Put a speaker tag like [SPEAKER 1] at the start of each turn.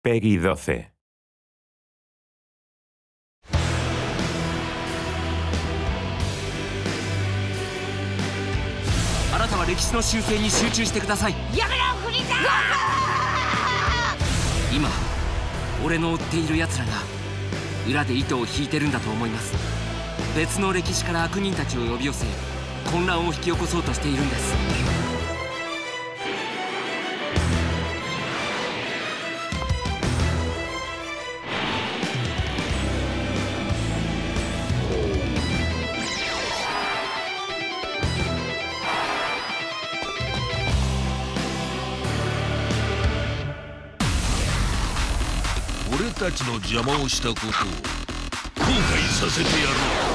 [SPEAKER 1] Peggy 12.
[SPEAKER 2] あなたは歴史の修正に集中してください。
[SPEAKER 3] やめろフリーザー。
[SPEAKER 2] 今俺の追っている奴らが裏で糸を引いてるんだと思います。別の歴史から悪人たちを呼び寄せ混乱を引き起こそうとしているんです。
[SPEAKER 4] 俺たちの邪魔をしたことを後悔させてやろう。